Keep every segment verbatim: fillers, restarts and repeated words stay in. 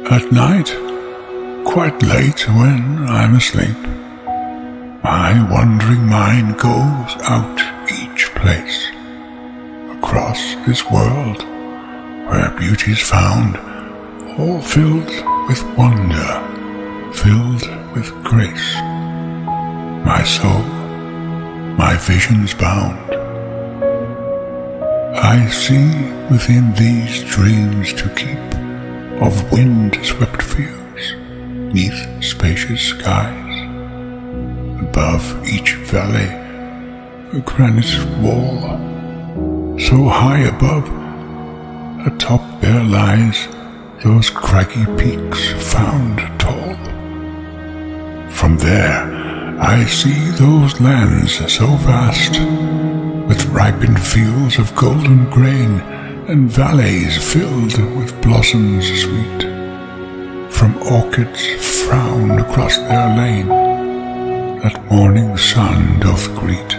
At night, quite late when I'm asleep, my wandering mind goes out each place, across this world where beauty's found, all filled with wonder, filled with grace. My soul, my vision's bound. I see within these dreams to keep of wind-swept views, neath spacious skies. Above each valley, a granite wall, so high above, atop there lies those craggy peaks found tall. From there I see those lands so vast, with ripened fields of golden grain, and valleys filled with blossoms sweet. From orchids frown across their lane, that morning sun doth greet.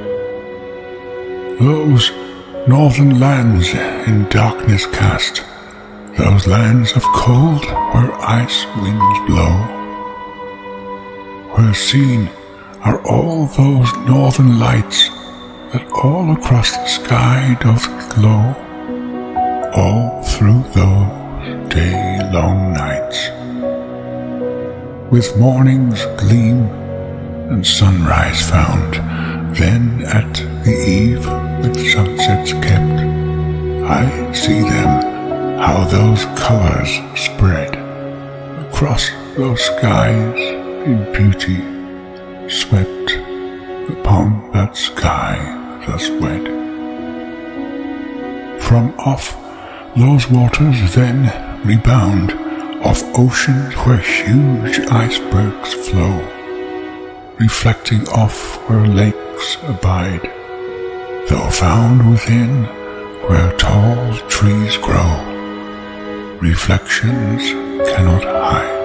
Those northern lands in darkness cast, those lands of cold where ice winds blow, where seen are all those northern lights that all across the sky doth glow, all through those day-long nights. With morning's gleam and sunrise found, then at the eve with sunsets kept, I see them, how those colors spread across those skies in beauty, swept upon that sky thus wed. From off those waters then rebound, of oceans where huge icebergs flow, reflecting off where lakes abide, though found within where tall trees grow, reflections cannot hide.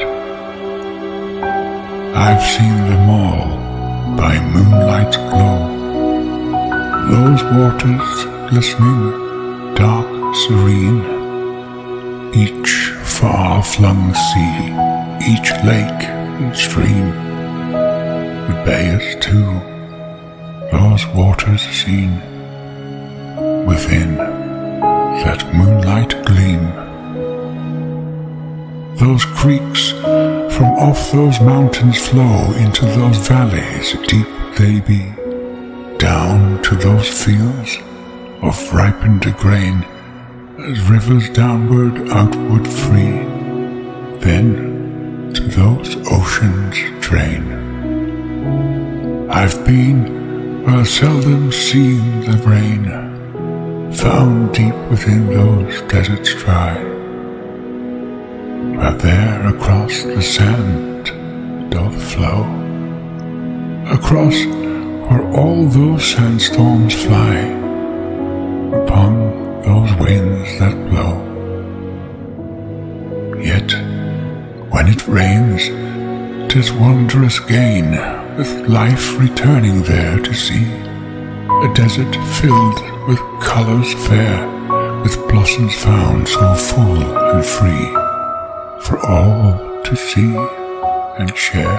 I've seen them all by moonlight's glow, those waters glistening, dark, serene, each far-flung sea, each lake and stream, the bayers too, those waters seen, within that moonlight gleam. Those creeks from off those mountains flow into those valleys, deep they be, down to those fields of ripened grain, as rivers downward, outward free, then to those oceans drain. I've been where seldom seen the rain, found deep within those deserts dry, where there across the sand doth flow, across where all those sandstorms fly, upon those winds that blow. Yet, when it rains, 'tis wondrous gain, with life returning there to see, a desert filled with colours fair, with blossoms found so full and free, for all to see and share.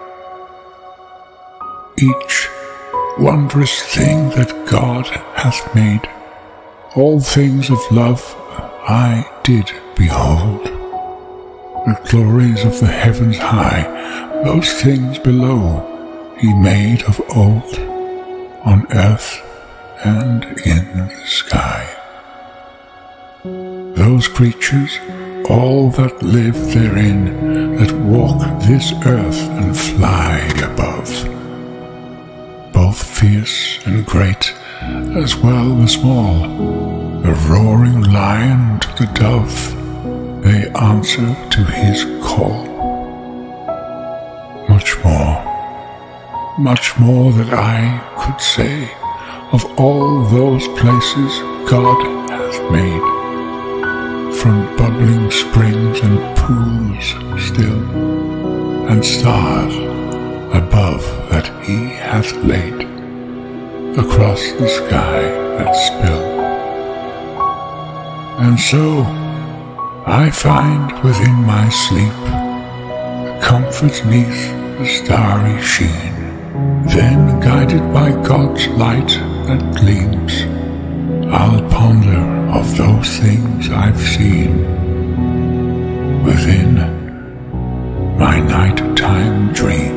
Each wondrous thing that God hath made, all things of love I did behold, the glories of the heavens high, those things below he made of old, on earth and in the sky. Those creatures, all that live therein, that walk this earth and fly above, both fierce and great, as well the small, the roaring lion to the dove, they answer to his call. Much more, much more that I could say of all those places God hath made, from bubbling springs and pools still, and stars above that he hath laid across the sky that spill. And so I find within my sleep a comfort neath the starry sheen. Then, guided by God's light that gleams, I'll ponder of those things I've seen within my nighttime dreams.